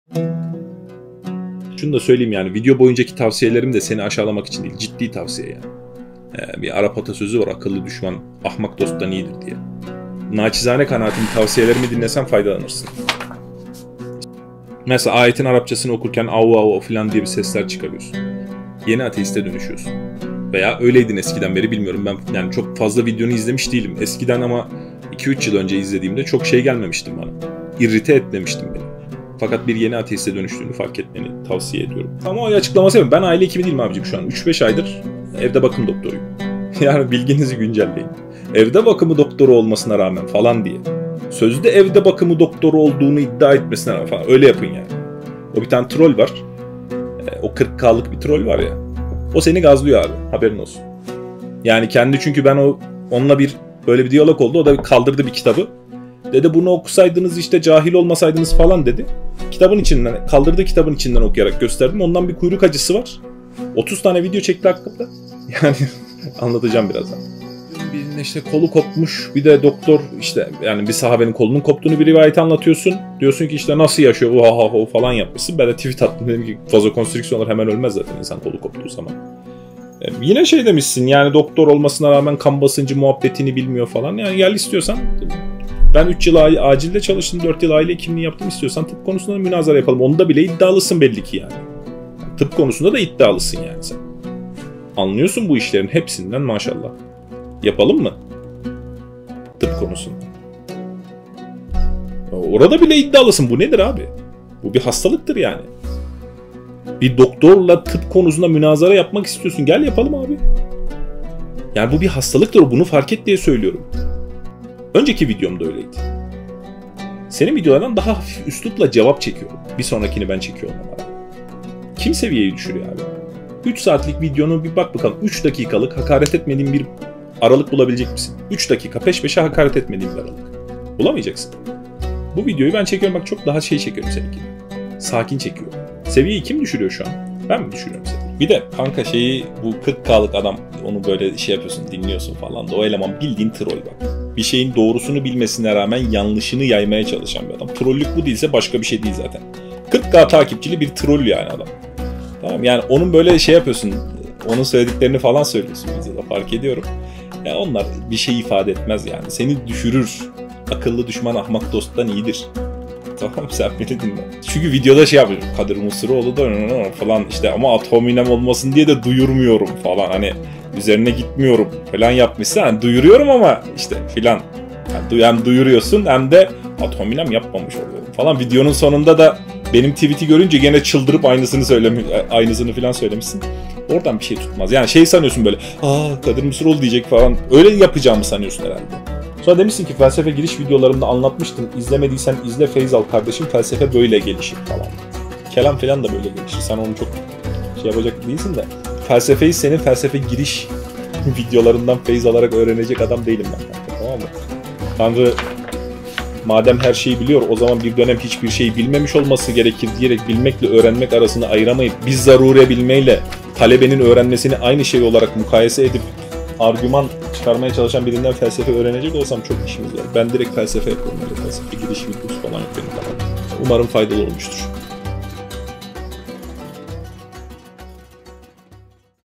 Şunu da söyleyeyim yani, video boyuncaki tavsiyelerim de seni aşağılamak için değil, ciddi tavsiye yani. Bir Arap atasözü var, akıllı düşman ahmak dosttan iyidir diye. Naçizane kanaatim, tavsiyelerimi dinlesen faydalanırsın. Mesela ayetin Arapçasını okurken av av falan diye bir sesler çıkarıyorsun. Yeni ateiste dönüşüyorsun. Veya öyleydin eskiden beri, bilmiyorum, ben yani çok fazla videonu izlemiş değilim. Eskiden ama 2-3 yıl önce izlediğimde çok şey gelmemiştim bana. İrrite etmemiştim beni. Fakat bir yeni ateiste dönüştüğünü fark etmeni tavsiye ediyorum. Ama o açıklaması yapayım. Ben aile hekimi değilim abicim şu an. 3-5 aydır evde bakım doktoruyum. Yani bilginizi güncelleyin. Evde bakımı doktoru olmasına rağmen falan diye. Sözde evde bakımı doktoru olduğunu iddia etmesine rağmen falan. Öyle yapın yani. O bir tane troll var. O 40K'lık bir troll var ya. O seni gazlıyor abi. Haberin olsun. Yani kendi, çünkü ben onunla böyle bir diyalog oldu. O da kaldırdı bir kitabı. Dedi bunu okusaydınız işte cahil olmasaydınız falan dedi. Kitabın içinden, kaldırdığı kitabın içinden okuyarak gösterdim. Ondan bir kuyruk acısı var. 30 tane video çekti hakkında. Yani anlatacağım birazdan. Birinin işte kolu kopmuş, bir de doktor işte, yani bir sahabenin kolunun koptuğunu bir rivayet anlatıyorsun. Diyorsun ki işte nasıl yaşıyor, oha falan yapmışsın. Ben de tweet attım, dedim ki vazokonstriksiyonlar hemen ölmez zaten insan kolu koptuğu zaman. Yine şey demişsin yani, doktor olmasına rağmen kan basıncı muhabbetini bilmiyor falan. Yani gel istiyorsan, ben 3 yıl acilde çalıştım, 4 yıl aile hekimliği yaptım, istiyorsan tıp konusunda münazara yapalım. Onda bile iddialısın belli ki yani. Tıp konusunda da iddialısın yani sen. Anlıyorsun bu işlerin hepsinden maşallah. Yapalım mı? Tıp konusunda. Orada bile iddialısın. Bu nedir abi? Bu bir hastalıktır yani. Bir doktorla tıp konusunda münazara yapmak istiyorsun. Gel yapalım abi. Yani bu bir hastalıktır. Bunu fark et diye söylüyorum. Önceki videomda öyleydi. Senin videolardan daha hafif üslupla cevap çekiyorum. Bir sonrakini ben çekiyorum ama. Kim seviyeyi düşürüyor abi? 3 saatlik videonu bir bak bakalım. 3 dakikalık hakaret etmediğin bir aralık bulabilecek misin? 3 dakika peş peşe hakaret etmediğin bir aralık. Bulamayacaksın. Bu videoyu ben çekiyorum, bak çok daha şey çekiyorum seninki. Sakin çekiyorum. Seviyeyi kim düşürüyor şu an? Ben mi düşürüyorum seni? Bir de kanka bu 40K'lık adam, onu böyle şey yapıyorsun, dinliyorsun falan da, o eleman bildiğin troll bak. Bir şeyin doğrusunu bilmesine rağmen yanlışını yaymaya çalışan bir adam. Trollük bu değilse başka bir şey değil zaten. 40K takipçili bir troll yani adam. Tamam, yani onun böyle şey yapıyorsun, onun söylediklerini falan söylüyorsun bize de, fark ediyorum. Ya onlar bir şey ifade etmez yani. Seni düşürür. Akıllı düşman ahmak dosttan iyidir. Tamam, sen beni dinle. Çünkü videoda şey yapıyor. Kadir Mısıroğlu da falan işte, ama ad hominem olmasın diye de duyurmuyorum falan. Hani üzerine gitmiyorum falan yapmışsın. Yani duyuruyorum ama işte filan. Yani hem duyuruyorsun hem de ad hominem yapmamış oluyorum falan. Videonun sonunda da benim tweet'i görünce gene çıldırıp aynısını filan söylemişsin. Oradan bir şey tutmaz. Yani şey sanıyorsun böyle, Kadir Mısıroğlu diyecek falan. Öyle yapacağımı sanıyorsun herhalde. Sonra demişsin ki felsefe giriş videolarımda anlatmıştım. İzlemediysen izle, feyz al kardeşim. Felsefe böyle gelişir falan. Kelam falan da böyle gelişir. Sen onu çok şey yapacak değilsin de. Felsefeyi senin felsefe giriş videolarından feyz alarak öğrenecek adam değilim ben. Tamam mı? Tanrı madem her şeyi biliyor, o zaman bir dönem hiçbir şeyi bilmemiş olması gerekir diyerek bilmekle öğrenmek arasında ayıramayıp biz zarure bilmeyle talebenin öğrenmesini aynı şey olarak mukayese edip argüman çıkarmaya çalışan birinden felsefe öğrenecek olsam çok işimiz var. Ben direkt felsefe yapıyorum. Felsefe giriş videosu falan yok benim. Umarım faydalı olmuştur.